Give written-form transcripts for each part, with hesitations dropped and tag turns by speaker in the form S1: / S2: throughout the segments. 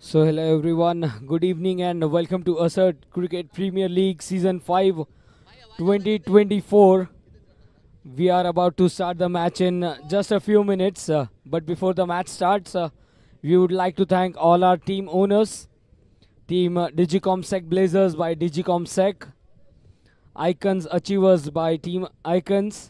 S1: So hello everyone, good evening and welcome to Assert Cricket Premier League Season 5 2024. We are about to start the match in just a few minutes, but before the match starts, we would like to thank all our team owners, Team Digicom Sec Blazers by Digicom Sec, Icons Achievers by Team Icons,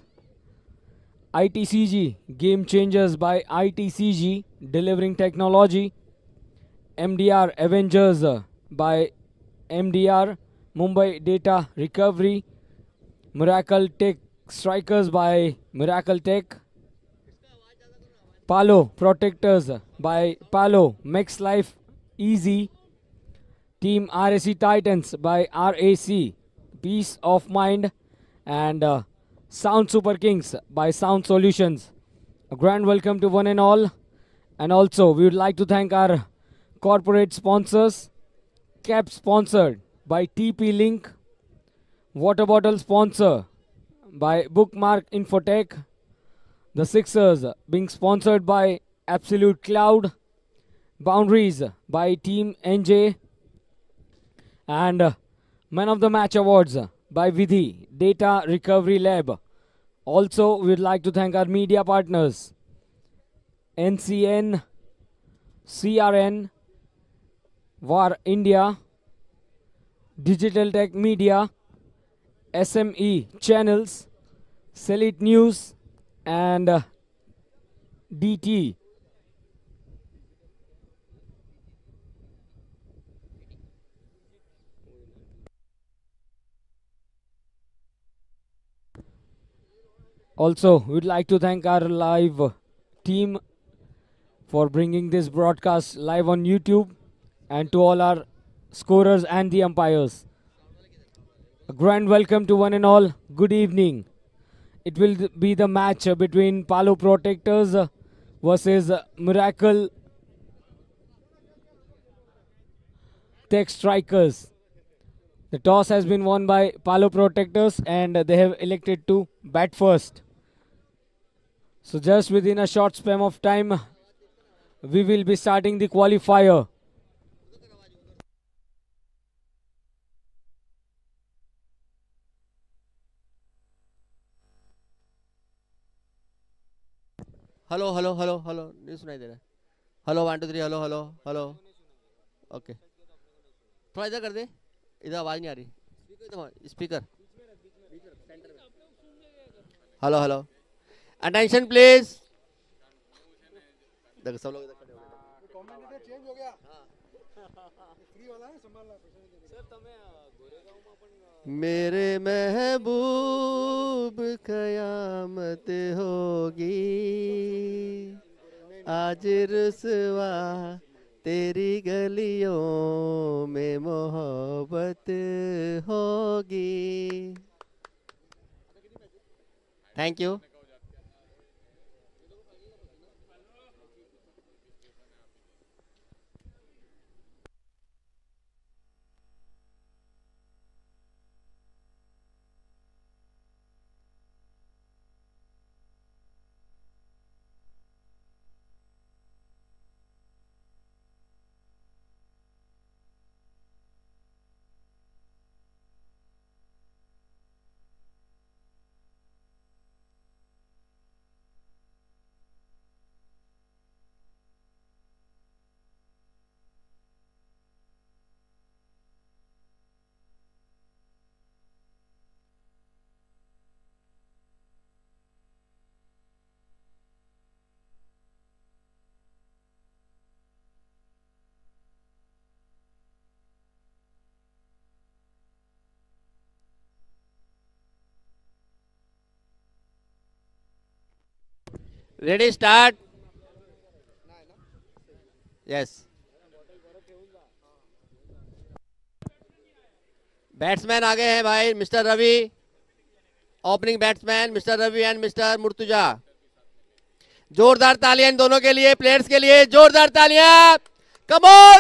S1: ITCG Game Changers by ITCG, delivering technology, MDR Avengers by MDR, Mumbai Data Recovery, Miracle Tech Strikers by Miracle Tech, Palo Protectors by Palo Makes Life Easy, Team RAC Titans by RAC Peace of Mind, and Sound Super Kings by Sound Solutions. A grand welcome to one and all. And also, we would like to thank our corporate sponsors. Cap sponsored by TP Link. Water bottle sponsor by Bookmark Infotech. The Sixers being sponsored by Absolute Cloud. Boundaries by Team NJ. And Man of the Match Awards by Vidhi Data Recovery Lab. Also, we'd like to thank our media partners NCN, CRN, VAR India, Digital Tech Media, SME Channels, Selite News, and DT. Also, we'd like to thank our live team for bringing this broadcast live on YouTube, and to all our scorers and the umpires. A grand welcome to one and all. Good evening. It will be the match between Palo Protectors versus Miracle Tech Strikers. The toss has been won by Palo Protectors and they have elected to bat first. So just within a short span of time, we will be starting the qualifier.
S2: Hello hello hello hello नहीं सुनाई दे रहा है। Hello 1 2 3 hello hello hello. Okay थोड़ा इधर कर दे, इधर आवाज़ नहीं आ रही। Speaker hello hello attention please. देखो सब लोग इधर खड़े हो गए। मेरे महबूब कयामत होगी आज रुसवा तेरी गलियों में मोहब्बत होगी। Thank you. Ready start. Yes batsman आ गए हैं भाई, mister Ravi. Opening batsman mister Ravi and mister Murtuza. जोरदार तालियां इन दोनों के लिए, प्लेयर्स के लिए जोरदार तालियां। Come on.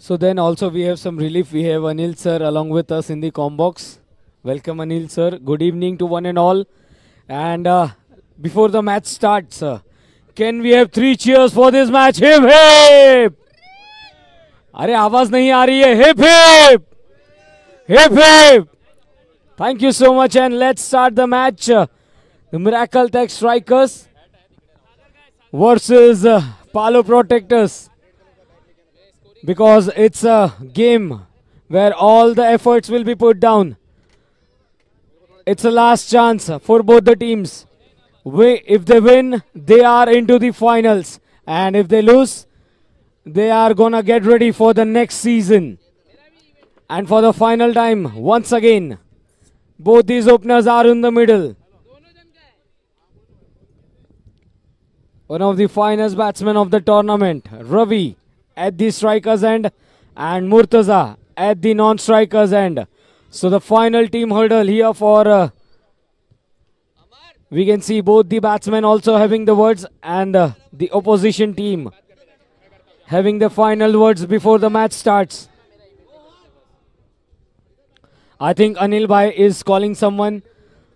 S1: So then also we have some relief. We have Anil sir along with us in the com box. Welcome Anil sir. Good evening to one and all. And before the match starts, can we have 3 cheers for this match? Hip hip! अरे आवाज नहीं आ रही है. Hip hip! Hip hip! Thank you so much and let's start the match. The Miracle Tech Strikers versus Palo Protectors. Because it's a game where all the efforts will be put down. It's a last chance for both the teams. If they win, they are into the finals. And if they lose, they are gonna get ready for the next season. And for the final time, once again, both these openers are in the middle. One of the finest batsmen of the tournament, Ravi, at the strikers end, and Murtaza at the non-strikers end. So the final team hurdle here for, we can see both the batsmen also having the words and the opposition team having the final words before the match starts. I think Anil Bhai is calling someone.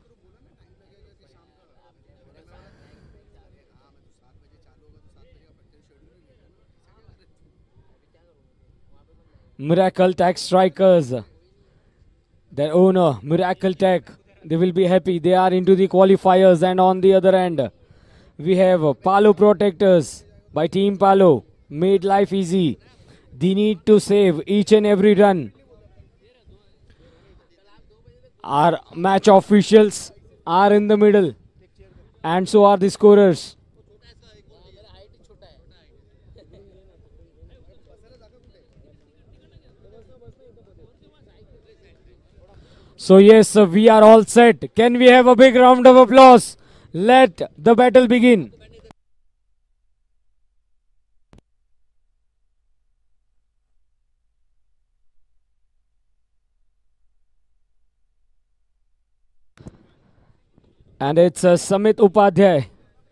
S1: Miracle Tech Strikers, their owner, Miracle Tech, they will be happy. They are into the qualifiers, and on the other end, we have Palo Protectors by Team Palo. Made life easy. They need to save each and every run. Our match officials are in the middle, and so are the scorers. So yes, we are all set. Can we have a big round of applause? Let the battle begin. And it's Samit Upadhyay.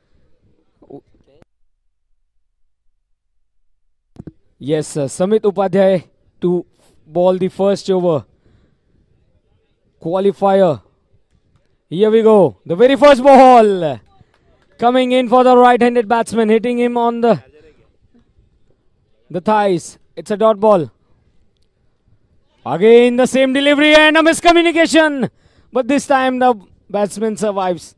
S1: Yes, Samit Upadhyay to ball the first over. Qualifier. Here we go. The very first ball. Coming in for the right-handed batsman. Hitting him on the thighs. It's a dot ball. Again the same delivery and a miscommunication. But this time the batsman survives.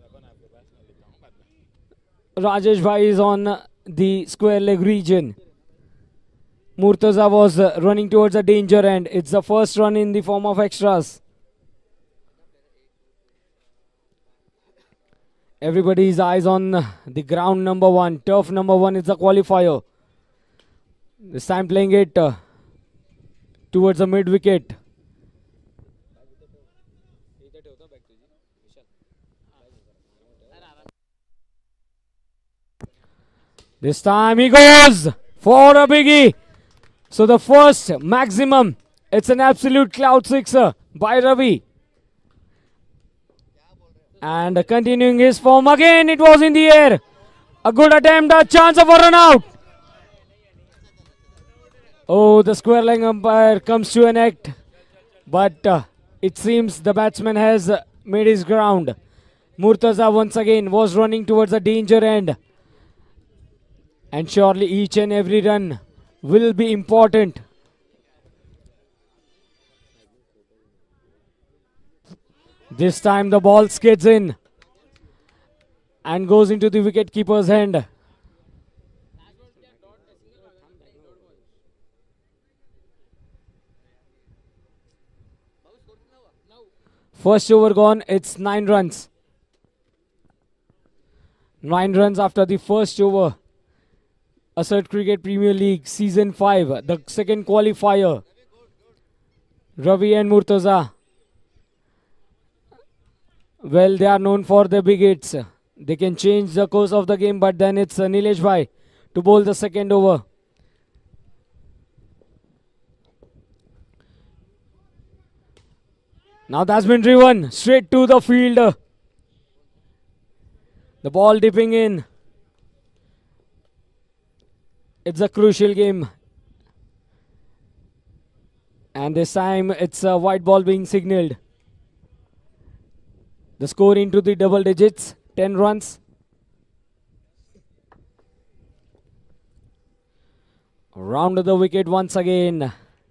S1: Rajesh Bhai is on the square leg region. Murtaza was running towards the danger end. It's the first run in the form of extras. Everybody's eyes on the ground number 1. Turf number 1 is the qualifier. This time playing it towards the mid wicket. This time he goes for a biggie. So the first maximum. It's an absolute cloud sixer by Ravi. And continuing his form again, it was in the air. A good attempt, a chance of a run out. Oh, the square leg umpire comes to an act. But it seems the batsman has made his ground. Murtaza once again was running towards the danger end. And surely each and every run will be important. This time the ball skids in and goes into the wicket-keeper's hand. First over gone, it's 9 runs. 9 runs after the first over. Assert Cricket Premier League Season 5, the second qualifier. Ravi and Murtaza. Well, they are known for their big hits. They can change the course of the game, but then it's Nilesh Bhai to bowl the second over. Now that's been driven straight to the field. The ball dipping in. It's a crucial game. And this time it's a white ball being signaled. The score into the double digits, 10 runs. Round the wicket once again.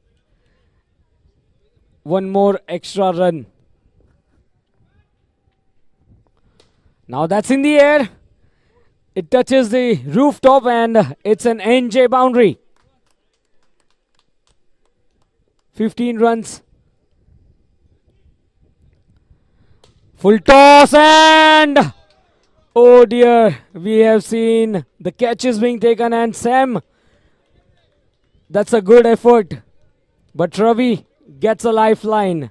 S1: One more extra run. Now that's in the air. It touches the rooftop and it's an NJ boundary. 15 runs. Full toss and oh dear, we have seen the catch is being taken and Sam, that's a good effort. But Ravi gets a lifeline.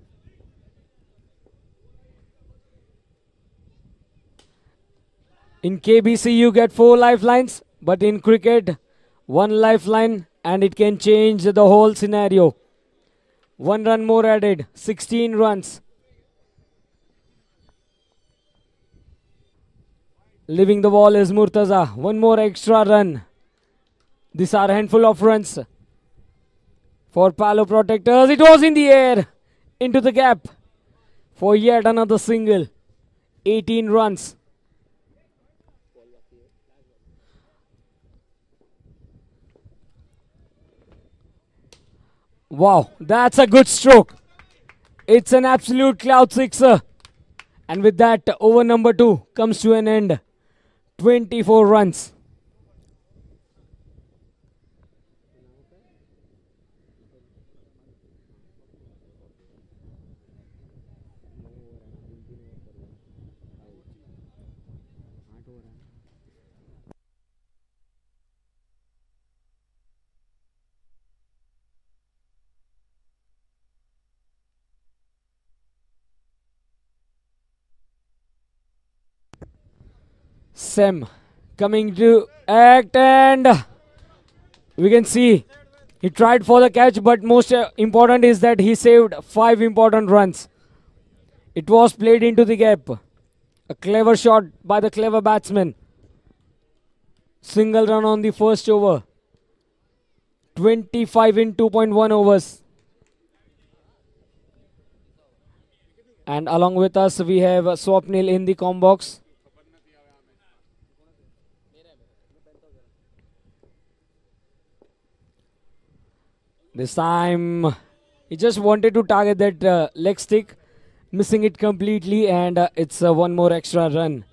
S1: In KBC you get 4 lifelines, but in cricket 1 lifeline and it can change the whole scenario. 1 run more added, 16 runs. Leaving the ball is Murtaza. 1 more extra run. These are a handful of runs for Palo Protectors. It was in the air, into the gap for yet another single. 18 runs. Wow, that's a good stroke. It's an absolute cloud sixer. And with that, over number 2 comes to an end. 24 runs. Sam coming to act and we can see he tried for the catch, but most important is that he saved 5 important runs. It was played into the gap. A clever shot by the clever batsman. Single run on the first over. 25 in 2.1 overs. And along with us we have Swapnil in the com box. This time he just wanted to target that leg stick, missing it completely, and it's 1 more extra run.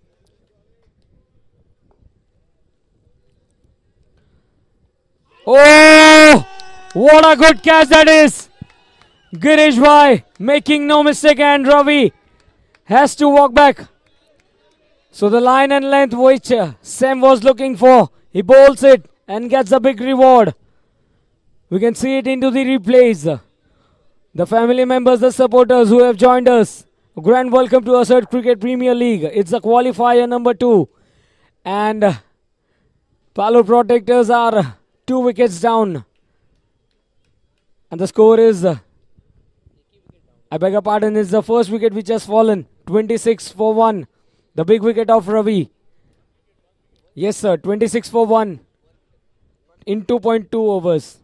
S1: Oh, what a good catch that is! Girish Bhai making no mistake, and Ravi has to walk back. So the line and length which Sam was looking for, he bowls it and gets a big reward. We can see it into the replays. The family members, the supporters who have joined us, grand welcome to Assert Cricket Premier League. It's the qualifier number 2. And Palo Protectors are 2 wickets down. And the score is, I beg your pardon, is the first wicket which has fallen. 26 for 1. The big wicket of Ravi. Yes sir, 26 for 1 in 2.2 overs.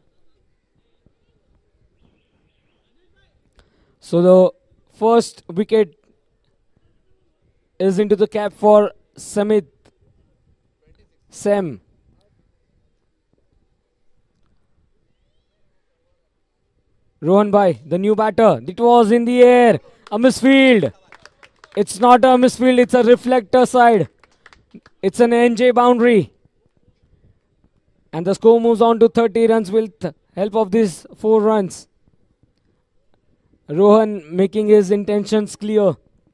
S1: So the first wicket is into the cap for Sam. Rohan Bhai, the new batter. It was in the air. A misfield. It's not a misfield, it's a reflector side. It's an NJ boundary. And the score moves on to 30 runs with help of these 4 runs. Rohan making his intentions clear.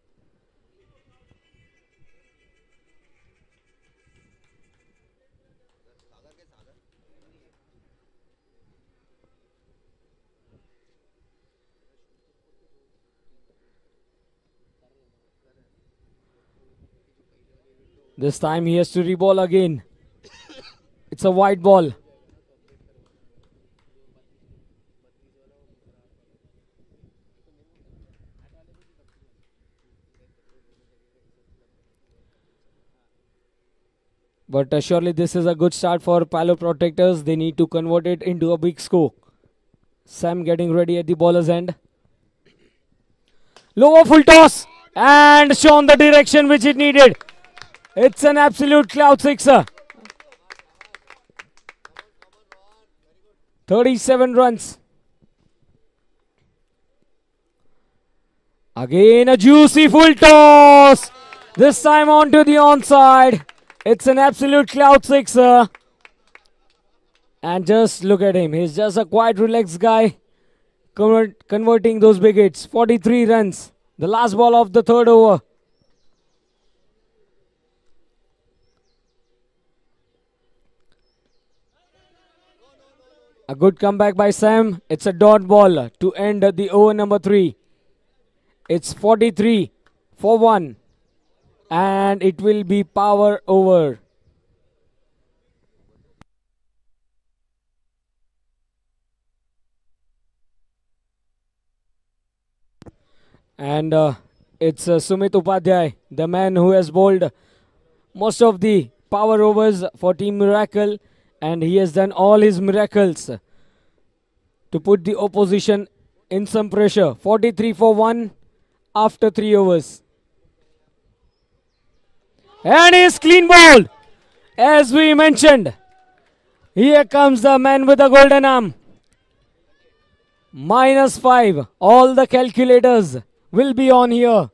S1: This time he has to reball again. It's a wide ball. But surely this is a good start for Palo Protectors. They need to convert it into a big score. Sam getting ready at the bowler's end. Lower full toss and shown the direction which it needed. It's an absolute cloud sixer. 37 runs. Again a juicy full toss. This time onto the onside. It's an absolute cloud sixer. And just look at him. He's just a quite relaxed guy. Converting those big hits. 43 runs. The last ball of the third over. A good comeback by Sam. It's a dot ball to end the over number 3. It's 43 for 1. And it will be power over. And it's Sumit Upadhyay, the man who has bowled most of the power overs for Team Miracle, and he has done all his miracles to put the opposition in some pressure. 43 for 1 after 3 overs. And he's clean bowled. As we mentioned, here comes the man with the golden arm. -5. All the calculators will be on here.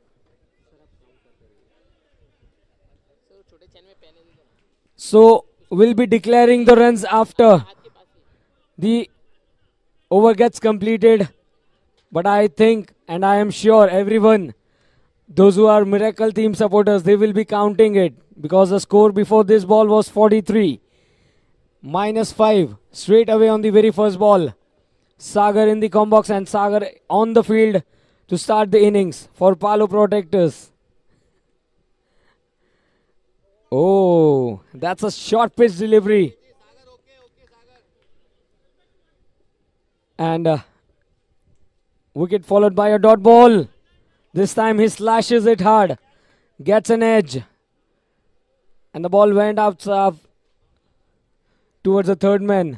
S1: So we'll be declaring the runs after the over gets completed. But I think, and I am sure everyone, those who are Miracle team supporters, they will be counting it, because the score before this ball was 43. -5 straight away on the very first ball. Sagar in the combox and Sagar on the field to start the innings for Palo Protectors. Oh, that's a short pitch delivery. And wicket followed by a dot ball. This time he slashes it hard. Gets an edge. And the ball went out towards the third man.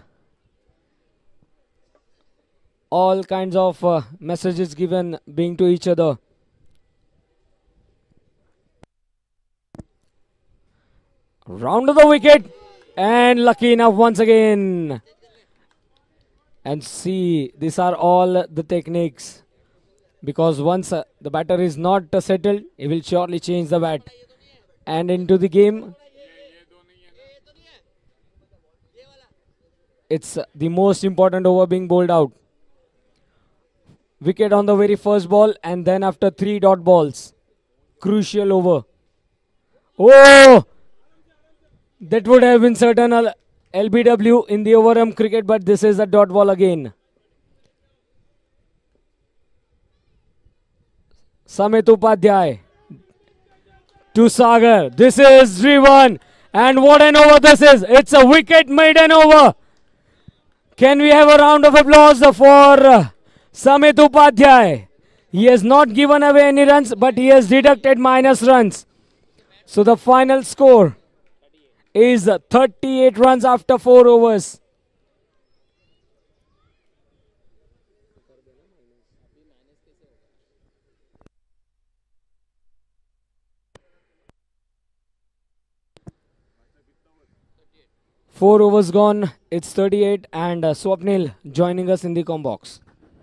S1: All kinds of messages given being to each other. Round of the wicket. And lucky enough once again. And see, these are all the techniques. Because once the batter is not settled, he will surely change the bat. And into the game, it's the most important over being bowled out. Wicket on the very first ball, and then after 3 dot balls. Crucial over. Oh! That would have been certain LBW in the overarm cricket, but this is a dot ball again. Sumit Upadhyay to Sagar. This is driven. And what an over this is. It's a wicket maiden over. Can we have a round of applause for Sumit Upadhyay? He has not given away any runs, but he has deducted minus runs. So the final score is 38 runs after 4 overs. Four overs gone, it's 38, and Swapnil joining us in the combox.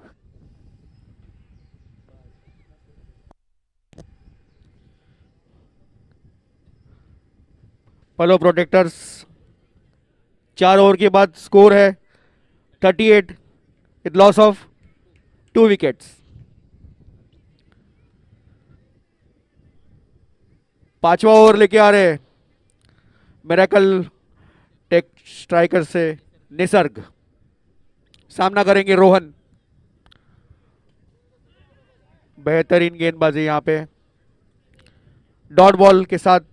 S3: पलो protectors 4 over के बाद score है 38 with loss of 2 wickets. 5वां over लेके आ रहे miracle take striker से निसर्ग, सामना करेंगे रोहन। बेहतरीन गेंदबाजी यहां पे डॉट बॉल के साथ।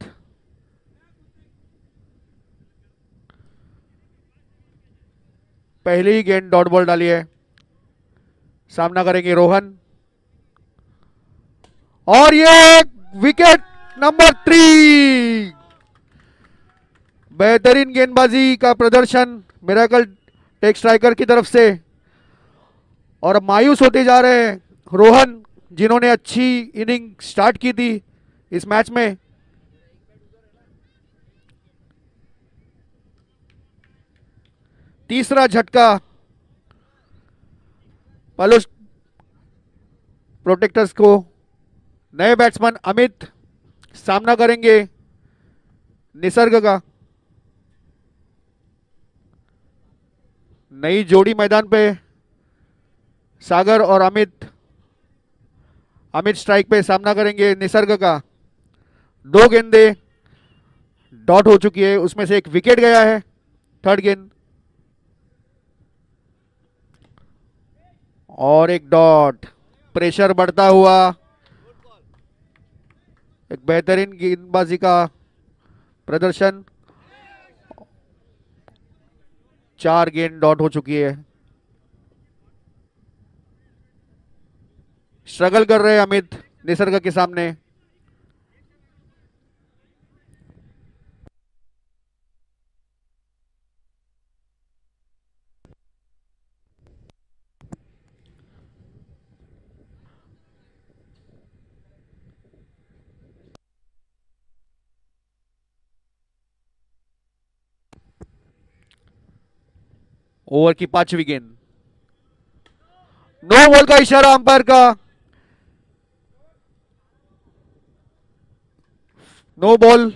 S3: पहले ही गेंद डॉट बॉल डाली है। सामना करेंगे रोहन और ये विकेट नंबर 3। बेहतरीन गेंदबाजी का प्रदर्शन मिरेकल टेक स्ट्राइकर की तरफ से और अब मायूस होते जा रहे हैं रोहन, जिन्होंने अच्छी इनिंग स्टार्ट की थी इस मैच में। तीसरा झटका पालो प्रोटेक्टर्स को। नए बैट्समैन अमित सामना करेंगे निसर्ग का। नई जोड़ी मैदान पे, सागर और अमित। अमित स्ट्राइक पे सामना करेंगे निसर्ग का। 2 गेंदे डॉट हो चुकी है, उसमें से एक विकेट गया है। थर्ड गेंद और एक डॉट। प्रेशर बढ़ता हुआ, एक बेहतरीन गेंदबाजी का प्रदर्शन। 4 गेंद डॉट हो चुकी है। स्ट्रगल कर रहे हैं अमित निसर्ग के सामने। ओवर की 5वीं गेंद। नो बॉल का इशारा अंपायर का। नो बॉल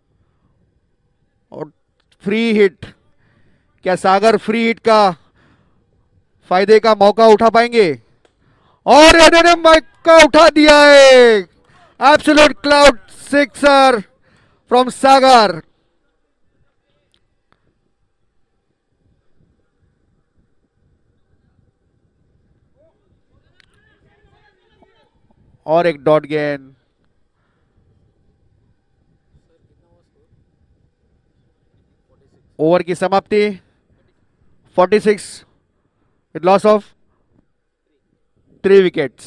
S3: और फ्री हिट। क्या सागर फ्री हिट का फायदे का मौका उठा पाएंगे? और इन्होंने मौका उठा दिया है। Absolute cloud sixer from Sagar. और एक डॉट गेंद। ओवर की समाप्ति 46 with loss of 3 wickets.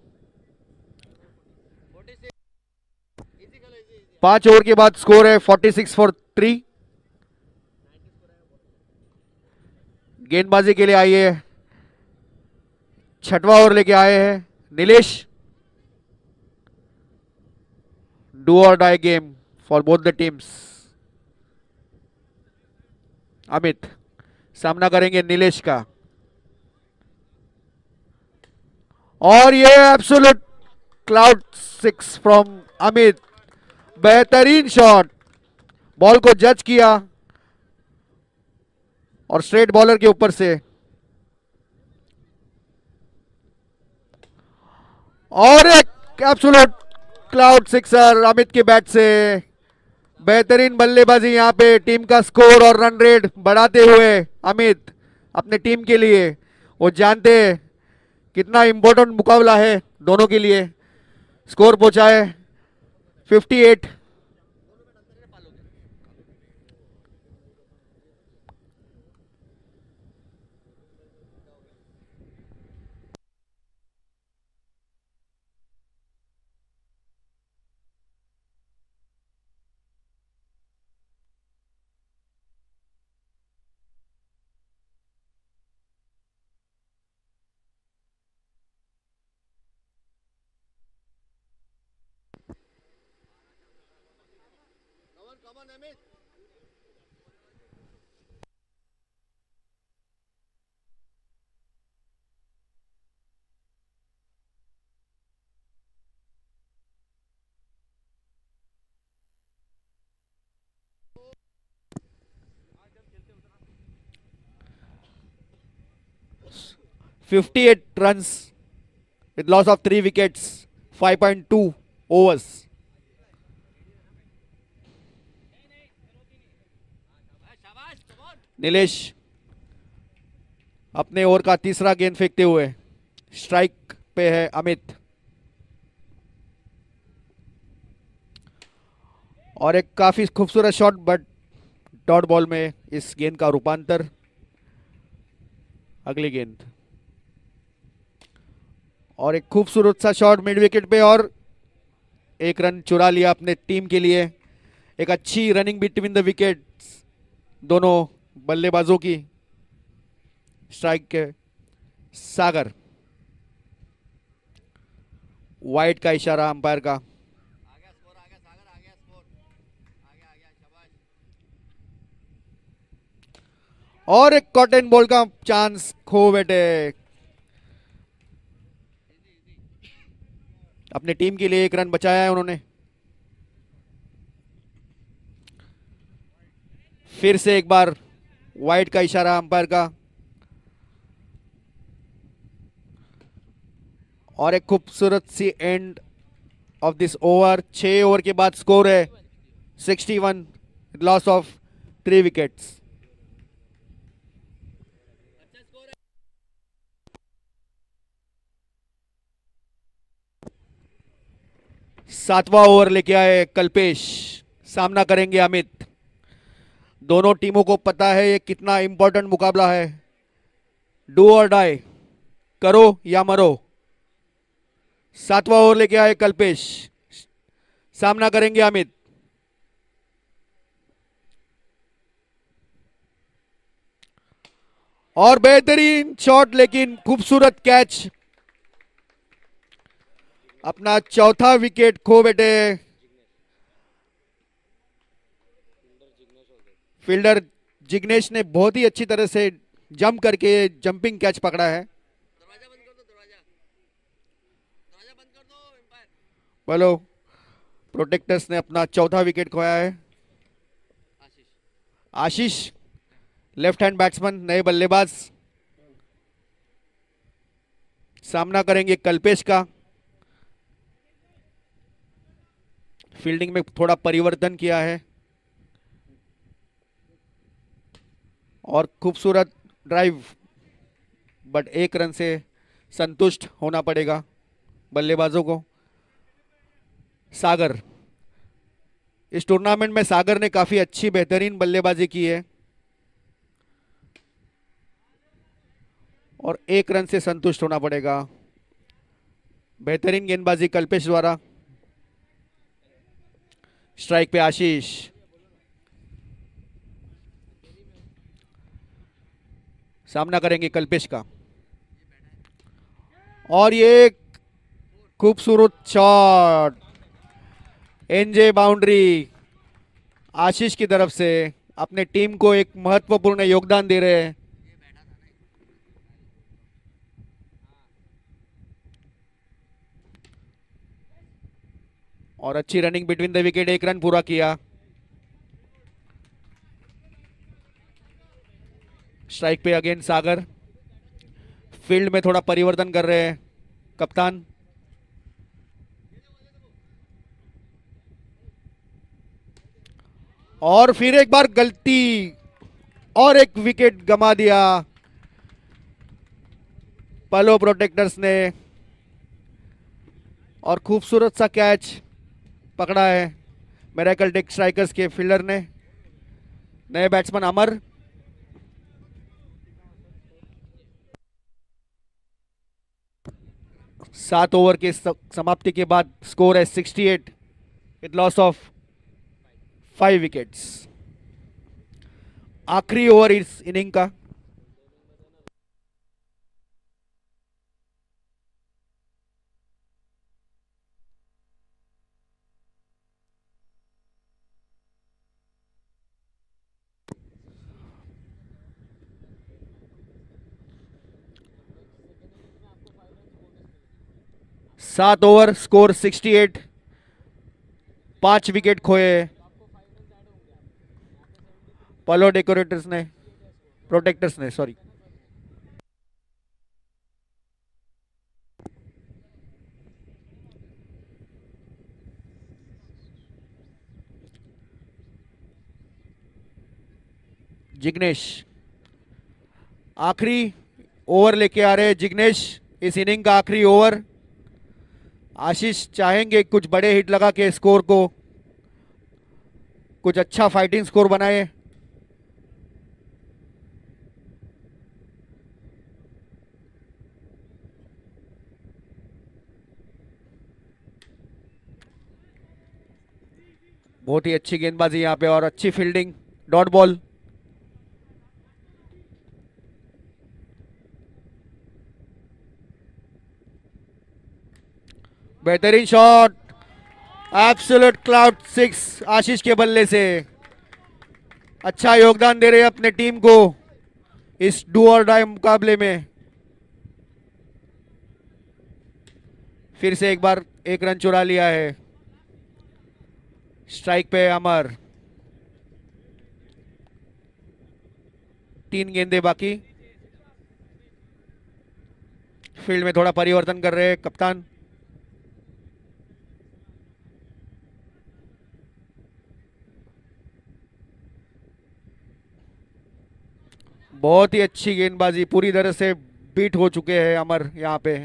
S3: 5 over के बाद स्कोर है 46 फॉर 3। गेंदबाजी के लिए आई है, 6वां ओवर लेके आए हैं नीलेश। डू और die game for both the teams. Amit सामना करेंगे नीलेश का। और ये एब्सोल्यूट क्लाउड 6 फ्रॉम अमित। बेहतरीन शॉट, बॉल को जज किया और स्ट्रेट बॉलर के ऊपर से। और एक एब्सोल्यूट क्लाउड सिक्सर अमित के बैट से। बेहतरीन बल्लेबाजी यहां पे, टीम का स्कोर और रन रेट बढ़ाते हुए अमित अपने टीम के लिए। वो जानते हैं कितना इंपॉर्टेंट मुकाबला है दोनों के लिए। स्कोर पहुंचाए 58। $58 runs with loss of 3 wickets, 5.2 overs. Nilesh अपने ओवर का तीसरा गेंद फेंकते हुए। स्ट्राइक पे है अमित। और एक काफी खूबसूरत शॉट, बट डॉट बॉल में इस गेंद का रूपांतर। अगली गेंद और एक खूबसूरत सा शॉट मिड विकेट पे, और 1 रन चुरा लिया अपने टीम के लिए। एक अच्छी रनिंग बिटवीन द विकेट्स दोनों बल्लेबाजों की। स्ट्राइक के सागर। वाइड का इशारा अंपायर का। और एक कॉटन बॉल का चांस खो बैठे। अपनी टीम के लिए 1 रन बचाया है उन्होंने। फिर से एक बार वाइड का इशारा अंपायर का। और एक खूबसूरत सी end of this over. 6 over के बाद स्कोर है 61, लॉस ऑफ 3 विकेट्स। सातवां ओवर लेके आए कल्पेश, सामना करेंगे अमित। दोनों टीमों को पता है ये कितना इंपॉर्टेंट मुकाबला है। डू और डाई, करो या मरो। सातवां ओवर लेके आए कल्पेश, सामना करेंगे अमित। और बेहतरीन शॉट, लेकिन खूबसूरत कैच। अपना चौथा विकेट खो बैठे फील्डर जिग्नेश ने। बहुत ही अच्छी तरह से जंप करके जंपिंग कैच पकड़ा है। बोलो, प्रोटेक्टर्स ने अपना चौथा विकेट खोया है। आशीष लेफ्ट हैंड बैट्समैन, नए बल्लेबाज, सामना करेंगे कल्पेश का। फील्डिंग में थोड़ा परिवर्तन किया है और खूबसूरत ड्राइव, बट 1 रन से संतुष्ट होना पड़ेगा बल्लेबाजों को। सागर, इस टूर्नामेंट में सागर ने काफी अच्छी बेहतरीन बल्लेबाजी की है और 1 रन से संतुष्ट होना पड़ेगा। बेहतरीन गेंदबाजी कल्पेश द्वारा। स्ट्राइक पे आशीष, सामना करेंगे कल्पेश का। और ये खूबसूरत शॉट, एनजे बाउंड्री। आशीष की तरफ से अपने टीम को एक महत्वपूर्ण योगदान दे रहे हैं। और अच्छी running between the wicket, 1 run पूरा किया। स्ट्राइक पे अगेन सागर। फील्ड में थोड़ा परिवर्तन कर रहे हैं कप्तान। और फिर एक बार गलती और एक विकेट गंवा दिया पलो प्रोटेक्टर्स ने। और खूबसूरत सा कैच पकड़ा है मिरेकल टेक स्ट्राइकर्स के फील्डर ने। नए बैट्समैन अमर। सात ओवर के समाप्ति के बाद स्कोर है 68 विद लॉस ऑफ 5 विकेट्स। आखिरी ओवर इस इनिंग का। सात ओवर, स्कोर 68, 5 विकेट खोए पलो डेकोरेटर्स ने, प्रोटेक्टर्स ने, सॉरी। जिग्नेश आखिरी ओवर लेके आ रहे हैं। जिग्नेश, इस इनिंग का आखिरी ओवर। आशीष चाहेंगे कुछ बड़े हिट लगा के स्कोर को कुछ अच्छा फाइटिंग स्कोर बनाए। बहुत ही अच्छी गेंदबाजी यहां पे और अच्छी फील्डिंग। Dot ball. बेहतरीन शॉट, एब्सोल्यूट क्लाउड 6 आशीष के बल्ले से। अच्छा योगदान दे रहे हैं अपने टीम को इस डू और डाई मुकाबले में। फिर से एक बार एक रन चुरा लिया है। स्ट्राइक पे अमर, 3 गेंदे बाकी। फील्ड में थोड़ा परिवर्तन कर रहे हैं कप्तान। बहुत ही अच्छी गेंदबाजी, पूरी तरह से बीट हो चुके हैं अमर यहां पे।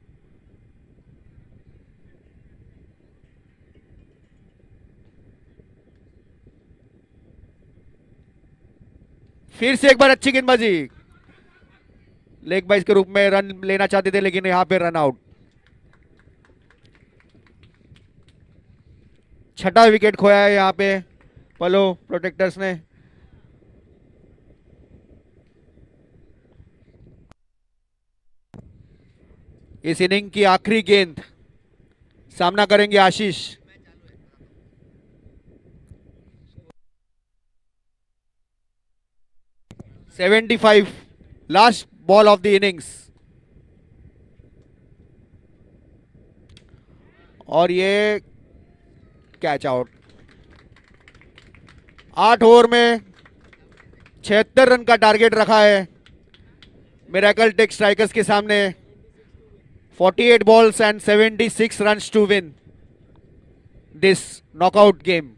S3: फिर से एक बार अच्छी गेंदबाजी, लेग बाइज के रूप में रन लेना चाहते थे लेकिन यहां पे रन आउट। छठा विकेट खोया है यहां पे पलो प्रोटेक्टर्स ने। इस इनिंग की आखिरी गेंद, सामना करेंगे Ashish. $75, last ball of the innings. और ये कैच आउट। 8 ओवर में 76 रन का टारगेट रखा है मिरेकल टेक स्ट्राइकर्स के सामने। 48 balls and 76 runs to win this knockout game.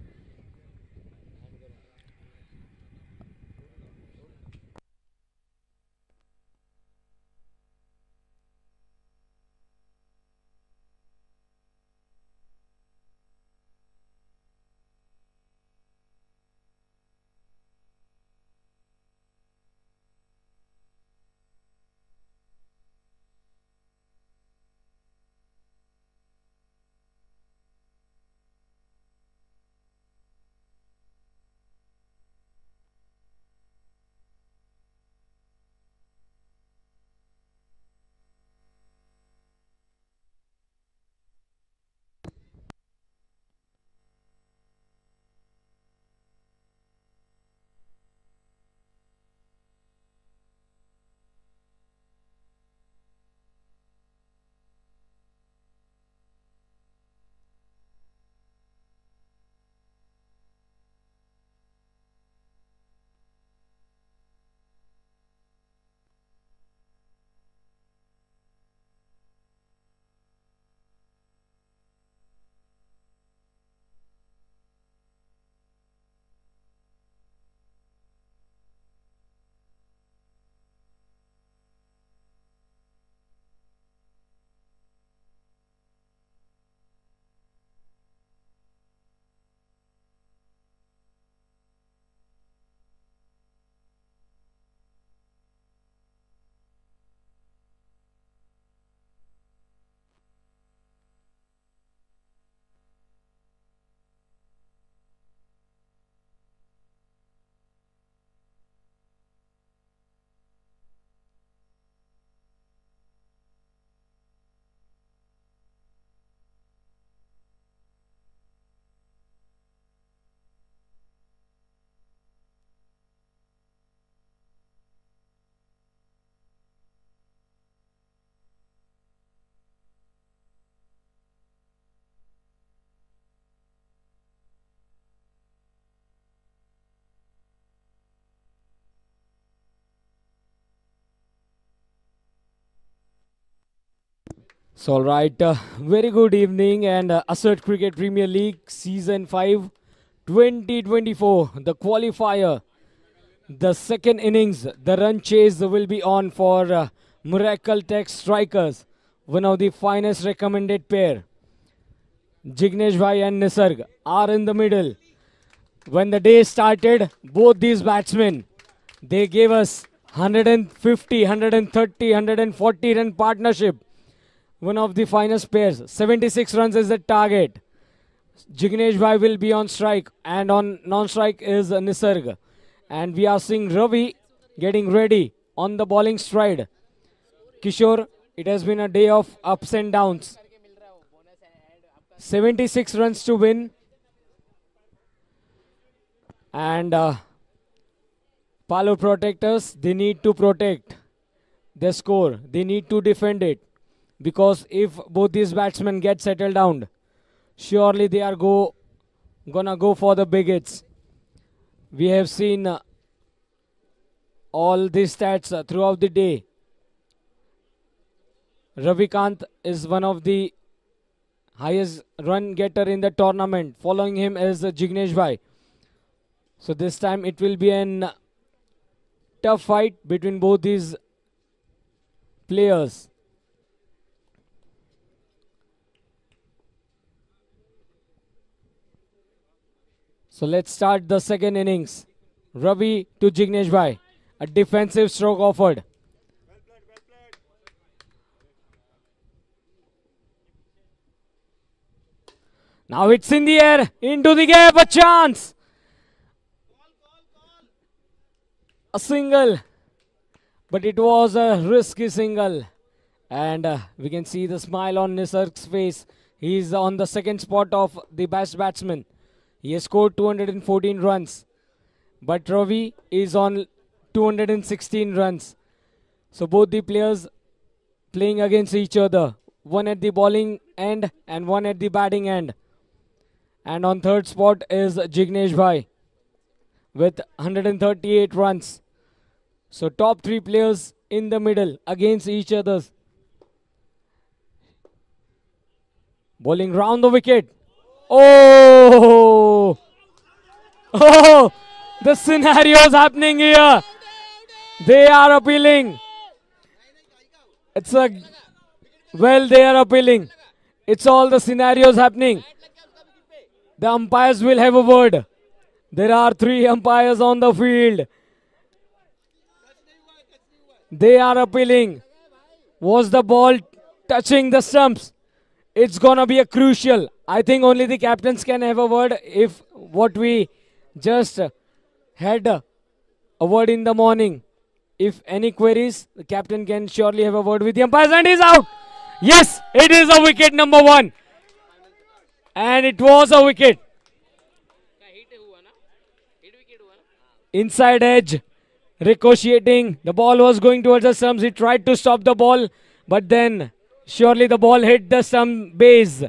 S1: So, all right, very good evening and Assert Cricket Premier League Season 5 2024, the qualifier, the second innings, the run chase will be on for Miracle Tech Strikers, one of the finest recommended pair. Jignesh Bhai and Nisarg are in the middle. When the day started, both these batsmen, they gave us 150, 130, 140 run partnership. One of the finest pairs. 76 runs is the target. Jignesh Bhai will be on strike, and on non-strike is Nisarg. And we are seeing Ravi getting ready on the bowling stride. Kishore, it has been a day of ups and downs. 76 runs to win. And Palo protectors, they need to protect their score. They need to defend it. Because if both these batsmen get settled down, surely they are gonna go for the big hits. We have seen all these stats throughout the day. Ravikant is one of the highest run getter in the tournament. Following him is Jignesh Bhai. So this time it will be an tough fight between both these players. So let's start the second innings. Ravi to Jignesh Bhai. A defensive stroke offered. Now it's in the air. Into the gap. A chance. A single. But it was a risky single. And we can see the smile on Nisarg's face. He's on the second spot of the best batsman. He has scored 214 runs. But Ravi is on 216 runs. So both the players playing against each other. One at the bowling end and one at the batting end. And on third spot is Jignesh Bhai with 138 runs. So top three players in the middle against each other. Bowling round the wicket. Oh! Oh! The scenarios happening here. They are appealing. It's a... Well, they are appealing. It's all the scenarios happening. The umpires will have a word. There are 3 umpires on the field. They are appealing. Was the ball touching the stumps? It's gonna be a crucial. I think only the captains can have a word. If what we just had a word in the morning. If any queries, the captain can surely have a word with the umpires, and he's out. Yes, it is a wicket number 1. And it was a wicket. Inside edge, ricocheting. The ball was going towards the stumps. He tried to stop the ball, but then surely the ball hit the stump base.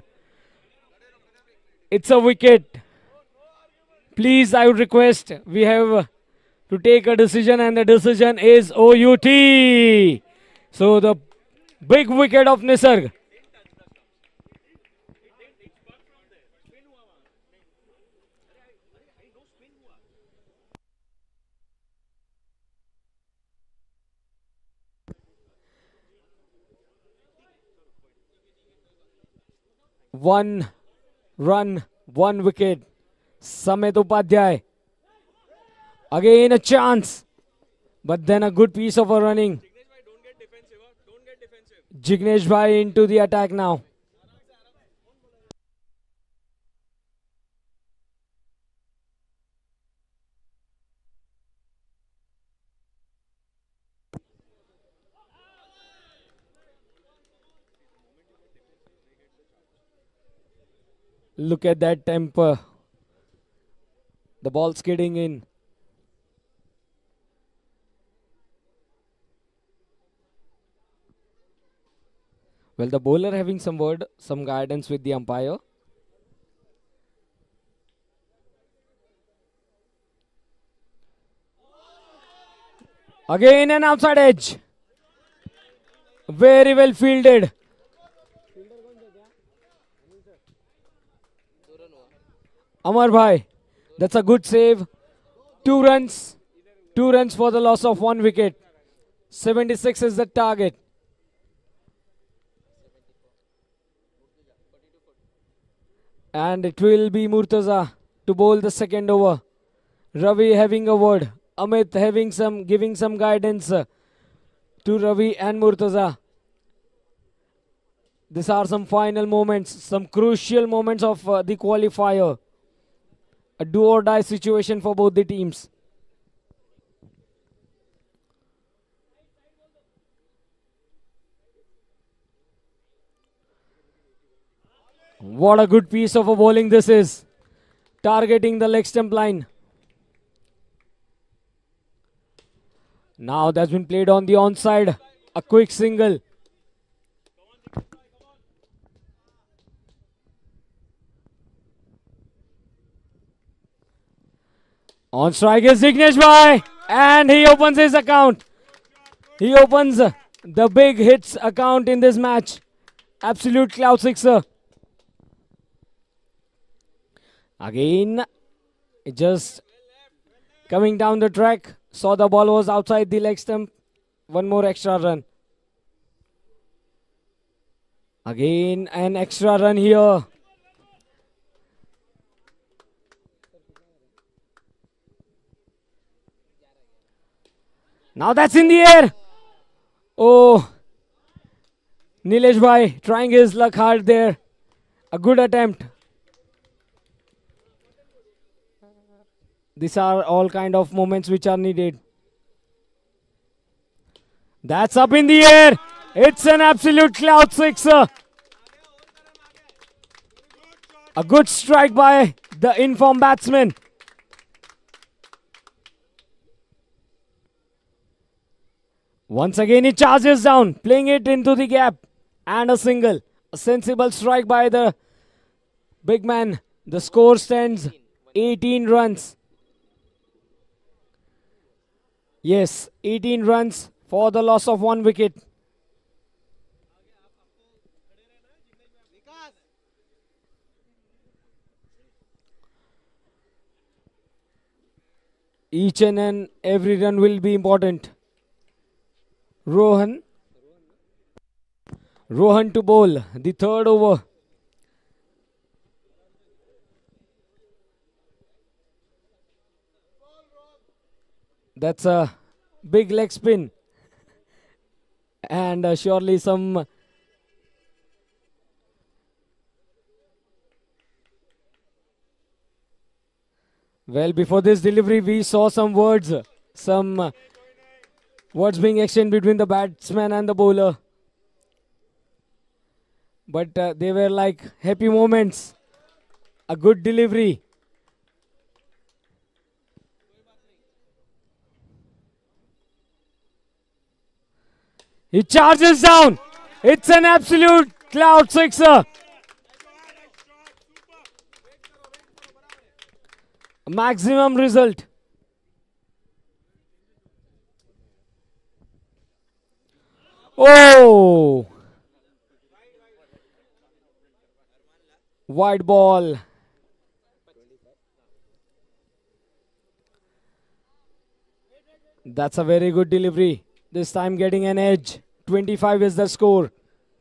S1: It's a wicket. Please, I would request, we have to take a decision, and the decision is OUT. So the big wicket of Nisarg. One run, 1 wicket. Samit Upadhyay. Again a chance. But then a good piece of a running. Jignesh Bhai into the attack now. Look at that temper. The ball skidding in. Well, the bowler having some word, some guidance with the umpire. Again an outside edge. Very well fielded. Amar Bhai, that's a good save. 2 runs. 2 runs for the loss of 1 wicket. 76 is the target. And it will be Murtaza to bowl the second over. Ravi having a word. Amit having giving some guidance to Ravi and Murtaza. These are some final moments, some crucial moments of the qualifier. A do or die situation for both the teams. What a good piece of a bowling this is. Targeting the leg stump line. Now that's been played on the onside. A quick single. On strike is Jignesh Bhai, and he opens his account. He opens the big hits account in this match. Absolute cloud sixer. Again, just coming down the track, saw the ball was outside the leg stump. One more extra run. Again, an extra run here. Now that's in the air. Oh, Nilesh Bhai trying his luck hard there. A good attempt. These are all kind of moments which are needed. That's up in the air. It's an absolute cloud sixer. A good strike by the in-form batsman. Once again he charges down, playing it into the gap. And a single. A sensible strike by the big man. The score stands 18 runs. Yes, 18 runs for the loss of 1 wicket. Each and every run will be important. Rohan to bowl the third over. That's a big leg spin. And surely some well, before this delivery we saw some words being exchanged between the batsman and the bowler. But they were like happy moments. A good delivery. He charges down. It's an absolute cloud sixer. Maximum result. Oh! Wide ball. That's a very good delivery. This time getting an edge. 25 is the score.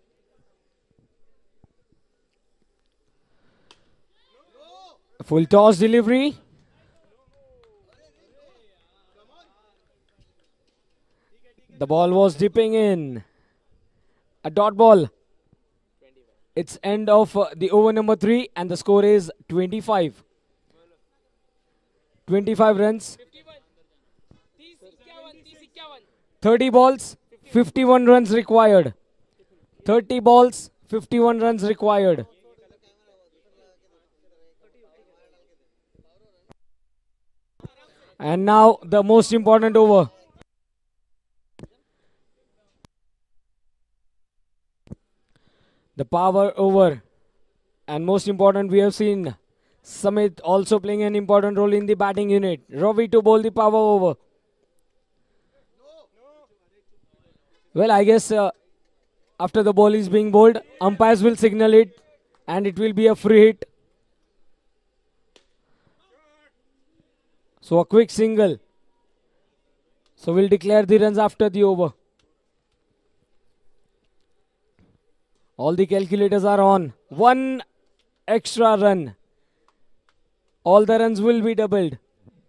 S1: Full toss delivery. The ball was dipping in. A dot ball. It's end of the over number 3 and the score is 25. 25 runs. 30 balls, 51 runs required. 30 balls, 51 runs required. And now the most important over. The power over. And most important, we have seen Samit also playing an important role in the batting unit. Ravi to bowl the power over. Well, I guess after the ball is being bowled, umpires will signal it and it will be a free hit. So a quick single. So we'll declare the runs after the over. All the calculators are on. 1 extra run. All the runs will be doubled.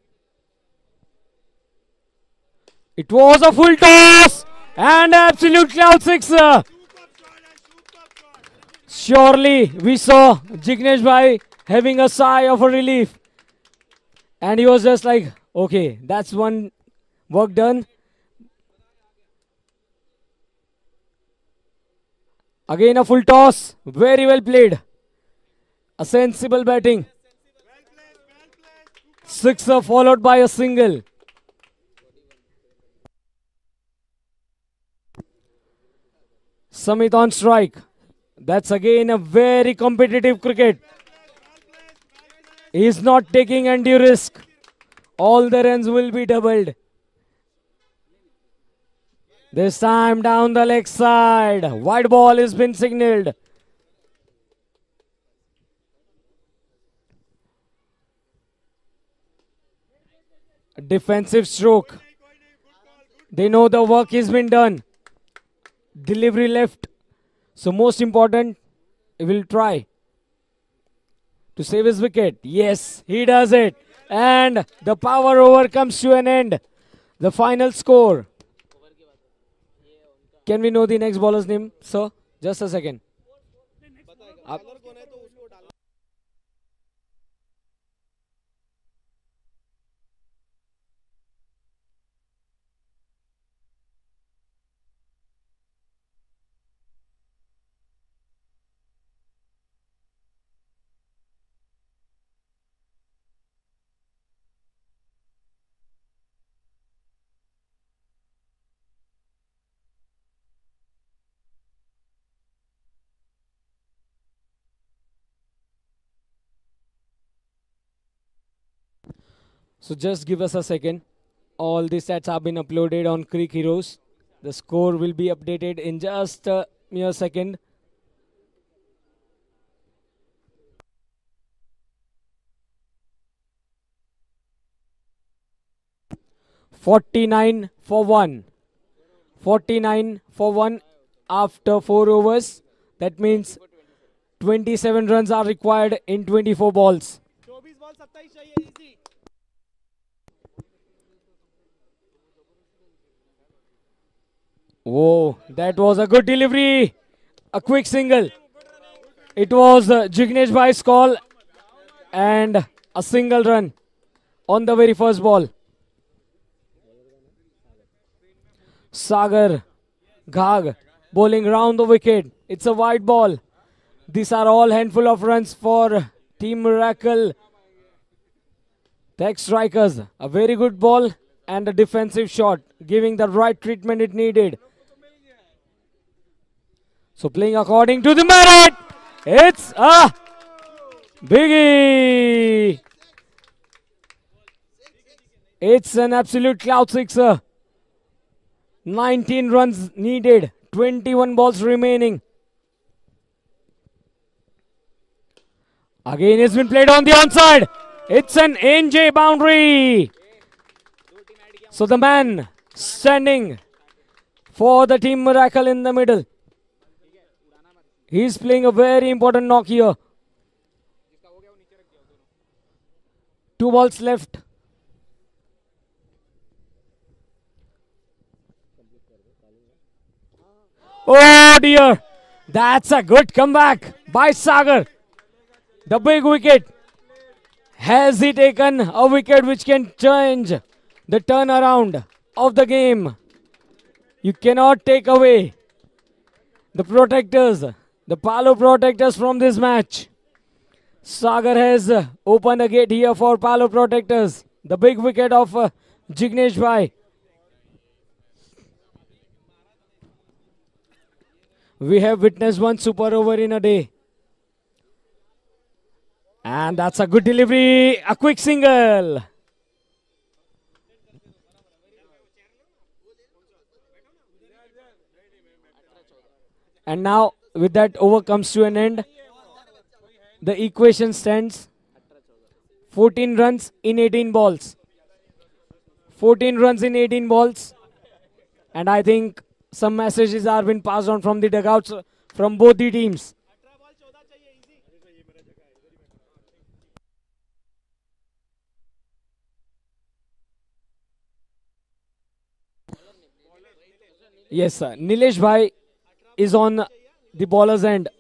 S1: It was a full toss and absolute cloud sixer. Surely we saw Jignesh Bhai having a sigh of a relief. And he was just like, okay, that's one work done. Again a full toss. Very well played. A sensible batting. Sixer followed by a single. Samit on strike. That's again a very competitive cricket. He is not taking undue risk. All the runs will be doubled. This time down the leg side. Wide ball has been signaled. Defensive stroke. They know the work has been done. Delivery left. So most important, he will try to save his wicket. Yes, he does it. And the power over comes to an end. The final score. Can we know the next bowler's name, sir? Just a second. So just give us a second. All the stats have been uploaded on Creek Heroes. The score will be updated in just a mere second. "49 for 1. 49 for 1 after 4 overs. That means 27 runs are required in 24 balls. Whoa, that was a good delivery. A quick single. It was Jignesh Bhai's call and a single run on the very first ball. Sagar Ghag bowling round the wicket. It's a wide ball. These are all handful of runs for Team Miracle. The ex-strikers. A very good ball and a defensive shot, giving the right treatment it needed. So playing according to the merit. It's a biggie. It's an absolute cloud sixer. 19 runs needed. 21 balls remaining. Again it's been played on the onside. It's an NJ boundary. So the man standing for the Team Miracle in the middle. He's playing a very important knock here. 2 balls left. Oh dear. That's a good comeback by Sagar. The big wicket. Has he taken a wicket which can change the turnaround of the game? You cannot take away the protectors, the Palo protectors from this match. Sagar has opened a gate here for Palo protectors. The big wicket of Jignesh Bhai. We have witnessed one super over in a day. And that's a good delivery. A quick single. And now with that over comes to an end. The equation stands 14 runs in 18 balls. 14 runs in 18 balls. And I think some messages are being passed on from the dugouts from both the teams. Yes, sir. Nilesh Bhai is on the bowler's end.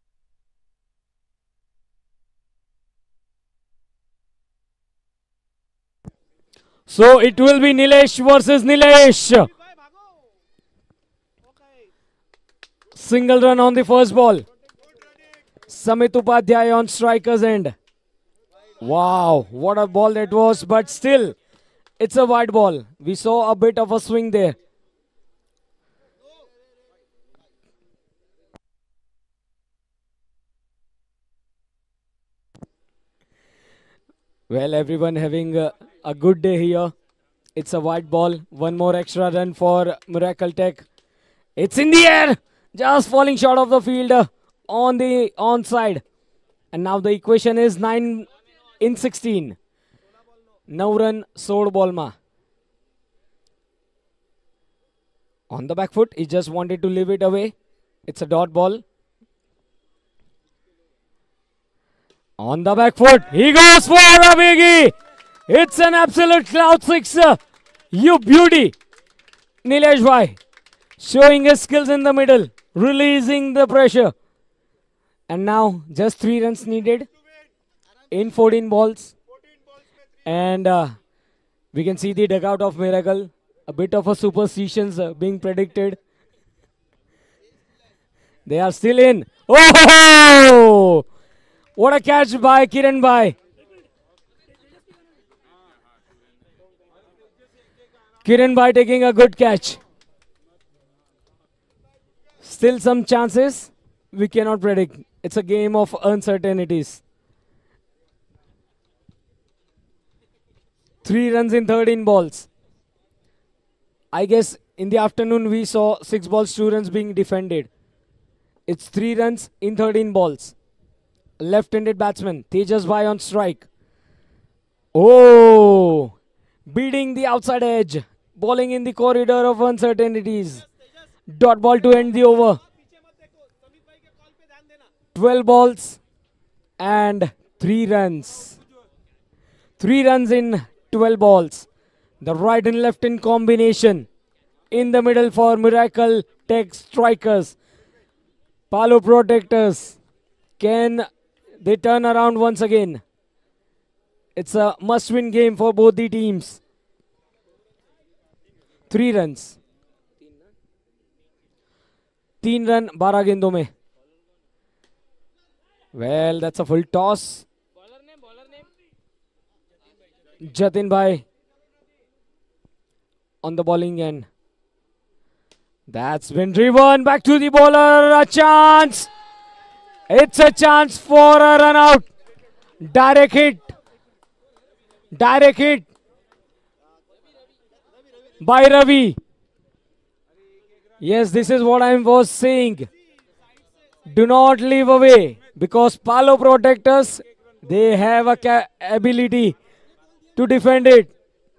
S1: So it will be Nilesh versus Nilesh. Single run on the first ball. Samit Upadhyay on striker's end. Wow, what a ball that was, but still, it's a wide ball. We saw a bit of a swing there. Well, everyone having a good day here. It's a white ball. One more extra run for Miracle Tech. It's in the air. Just falling short of the field on the onside. And now the equation is 9 in 16. No run, Sod Bolma. On the back foot, he just wanted to leave it away. It's a dot ball. On the back foot, he goes for a biggie. It's an absolute cloud sixer. You beauty. Nilesh Bhai showing his skills in the middle, releasing the pressure. And now just 3 runs needed in 14 balls. And we can see the dugout of Miracle. A bit of a superstitions being predicted. They are still in. Oh! What a catch by Kiran Bhai. Kiran Bhai taking a good catch. Still some chances. We cannot predict. It's a game of uncertainties. 3 runs in 13 balls. I guess in the afternoon we saw 6 balls, 2 runs being defended. It's 3 runs in 13 balls. Left-handed batsman Tejas Bhai on strike. Oh, beating the outside edge, bowling in the corridor of uncertainties. Dot ball to end the over. 12 balls and 3 runs. 3 runs in 12 balls. The right and left in combination. In the middle for Miracle Tech strikers. Palo Protectors. Can they turn around once again? It's a must-win game for both the teams. 3 runs. 3 run 12 गेंदों में. Well, that's a full toss. Jatin Bhai on the bowling end. That's been driven back to the bowler. A chance. It's a chance for a run out. Direct hit. Direct hit by Ravi. Yes, this is what I was saying. Do not leave away because Palo Protectors, they have a ability to defend it.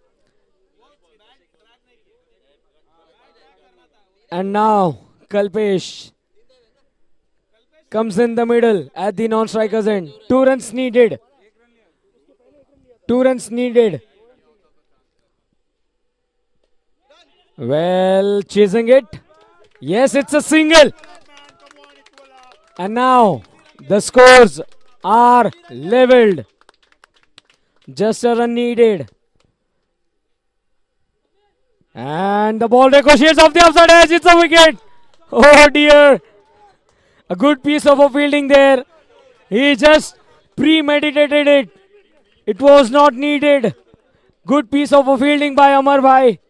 S1: And now Kalpesh comes in the middle at the non-striker's end. 2 runs needed. 2 runs needed. Well, chasing it. Yes, it's a single. And now the scores are leveled. Just a run needed. And the ball ricochets off the outside edge. It's a wicket. Oh dear. A good piece of a fielding there. He just premeditated it. It was not needed. Good piece of a fielding by Amar Bhai.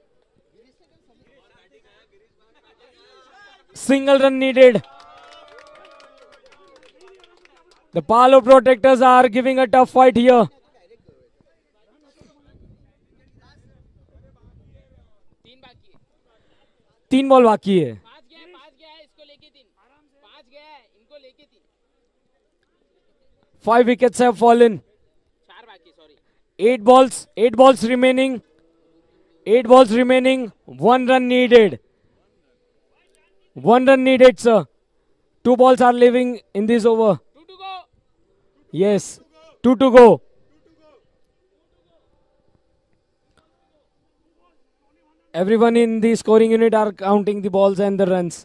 S1: Single run needed. The Palo Protectors are giving a tough fight here. तीन ball बाकी है. 5 wickets have fallen. 8 balls remaining. 8 balls remaining. 1 run needed. 1 run needed, sir. 2 balls are leaving in this over. Yes, 2 to go. Everyone in the scoring unit are counting the balls and the runs.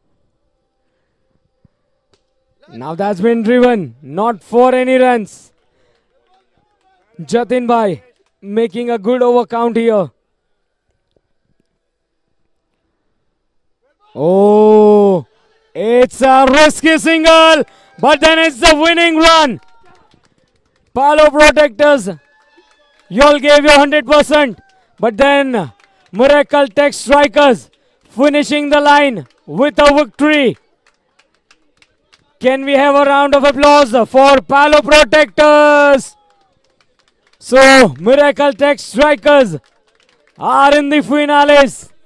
S1: Now that's been driven, not for any runs. Jatin Bhai making a good over count here. Oh, It's a risky single, but then it's the winning run. Palo Protectors, you all gave your 100%, but then Miracle Tech Strikers finishing the line with a victory. Can we have a round of applause for Palo Protectors? So, Miracle Tech Strikers are in the finales.